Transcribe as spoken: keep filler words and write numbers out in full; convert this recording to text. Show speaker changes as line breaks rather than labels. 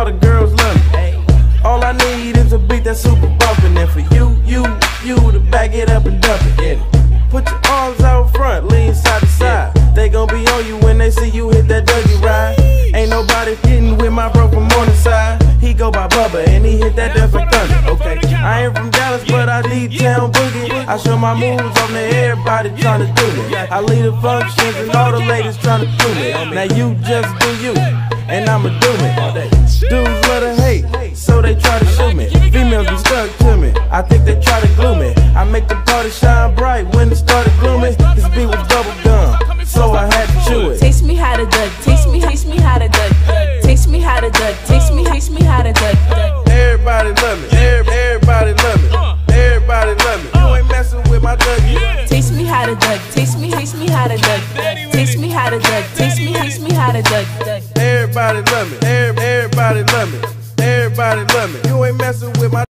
the girls love me. All I need is a beat that's super bumpin'. And for you, you, you to back it up and dump it. Put your arms out front, lean side to side. They gon' be on you when they see you hit that Dougie ride. Ain't nobody getting with my bro from Morningside. He go by Bubba and he hit that death like thunder. Okay, I ain't from Dallas, but I deep town boogie. I show my moves on to everybody tryna do me. I lead the functions and all the ladies tryna do me. Now you just do you, and I'ma do me. Dudes love to hate, so they try to shoot me. Females be stuck to me, I think they try to glue me. I make the party shine bright when it started gloomy. This beat was bubble gum, so I had to chew it.
Taste me how to duck, taste me, taste me how to duck. Taste me how to duck, taste me, taste me how to duck.
Everybody love me, everybody love me, everybody love me. You ain't messing with my Dougie.
Taste me how to duck, taste me, taste me how to duck. Taste me how to duck, taste me, taste me how to duck.
Everybody love me, everybody love me, everybody love me. You ain't messing with my